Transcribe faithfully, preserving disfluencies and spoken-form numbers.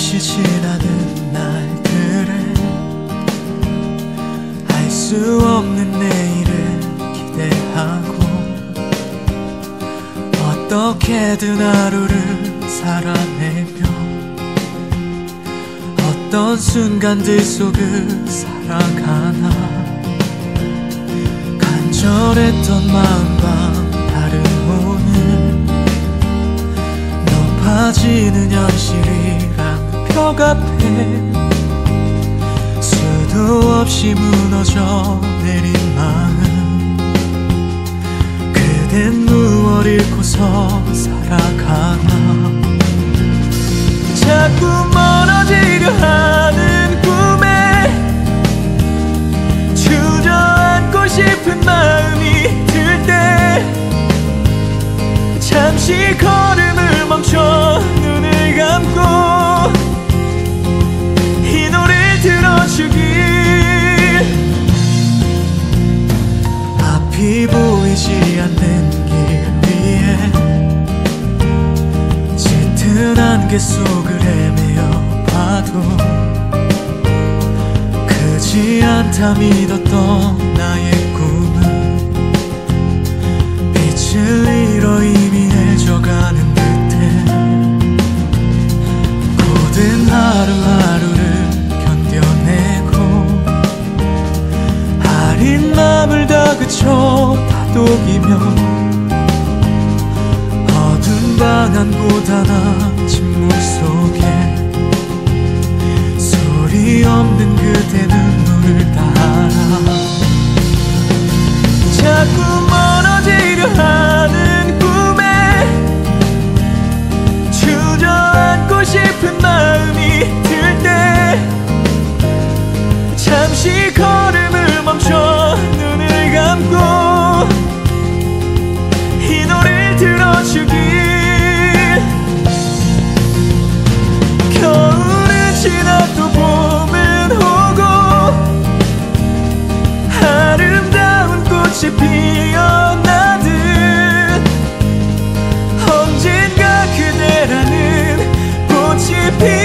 없이 지나는 날들에 알 수 없는 내일을 기대하고 어떻게든 하루를 살아내며 어떤 순간들 속을 살아가나 간절했던 마음과 다른 오늘 높아지는 현실이란 벽 앞에 수도 없이 무너져 내린 마음 그댄 무얼 잃고서 살아가나 자꾸 멀어지려 하는 꿈에 주저앉고 싶은 마음이 들 때 잠시 걸음을 멈춰 눈을 감고 이 노래를 들어주길 앞이 보이지 않는 길 위에 짙은 안개 속을 헤매어 봐도 크지 않다 믿었던 나의 꿈은 빛을 잃어 이미 해져가는 듯해 고된 하루하루를 견뎌내고 아린 맘을 다그쳐 다독이며 어두운 방 한 곳 하나 침묵 속에 소리 없는 그대 눈물을 닦아 자꾸 멀어지려 하는 꿈에 주저앉고 싶은 마음이 들 때 잠시 걸음을 멈춰 눈을 감고 이 노래를 들어주길 겨울은 지나도 봄은 오고 아름다운 꽃이 피어나듯 언젠가 그대라는 꽃이 피